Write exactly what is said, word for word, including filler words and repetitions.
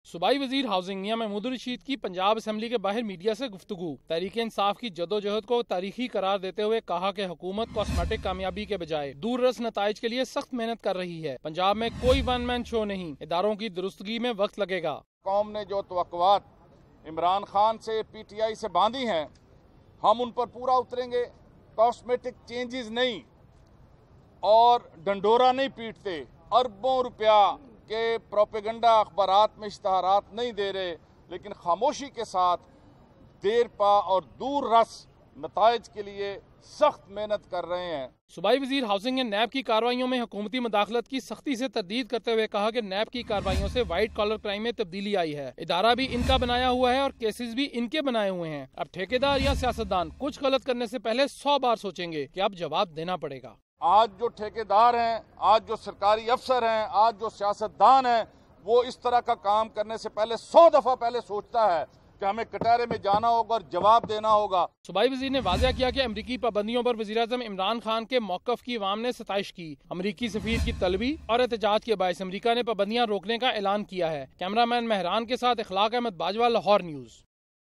صوبائی وزیر ہاؤسنگ میاں محمود الرشید کی پنجاب اسمبلی کے باہر میڈیا سے گفتگو۔ تحریک انصاف کی جدوجہد کو تاریخی قرار دیتے ہوئے کہا کہ حکومت کاسمیٹک کامیابی کے بجائے دور رس نتائج کے لیے سخت محنت کر رہی ہے۔ پنجاب میں کوئی ون مین شو نہیں، اداروں کی درستگی میں وقت لگے گا۔ قوم نے جو توقعات عمران خان سے پی ٹی آئی سے باندھی ہیں، ہم ان پر پورا اتریں گے۔ کاسمیٹک چینجز نہیں اور ڈنڈورا نہیں پیٹتے، اربوں روپیہ کے پروپیگنڈا اخبارات میں اشتہارات نہیں دے رہے، لیکن خاموشی کے ساتھ دیر پا اور دور رس نتائج کے لیے سخت محنت کر رہے ہیں۔ صوبائی وزیر ہاؤسنگ نے نیب کی کارروائیوں میں حکومتی مداخلت کی سختی سے تردید کرتے ہوئے کہا کہ نیب کی کارروائیوں سے وائٹ کالر کرائم میں تبدیلی آئی ہے۔ ادارہ بھی ان کا بنایا ہوا ہے اور کیسز بھی ان کے بنائے ہوئے ہیں۔ اب ٹھیکیدار یا سیاستدان کچھ غلط کرنے سے پہلے سو بار سوچیں گے کہ اب جواب دینا پڑے گا۔ آج جو ٹھیکیدار ہیں، آج جو سرکاری افسر ہیں، آج جو سیاستدان ہیں، وہ اس طرح کا کام کرنے سے پہلے سو دفعہ پہلے سوچتا ہے کہ ہمیں کٹہرے میں جانا ہوگا اور جواب دینا ہوگا۔ صوبائی وزیر نے واضح کیا کہ امریکی پابندیوں پر وزیراعظم عمران خان کے موقف کی عوام نے ستائش کی۔ امریکی سفیر کی طلبی اور احتجاج کے باعث امریکہ نے پابندیاں روکنے کا اعلان کیا ہے۔ کیمرہ مین مہران کے ساتھ اخلاق احمد باجوہ، لاہور نیوز۔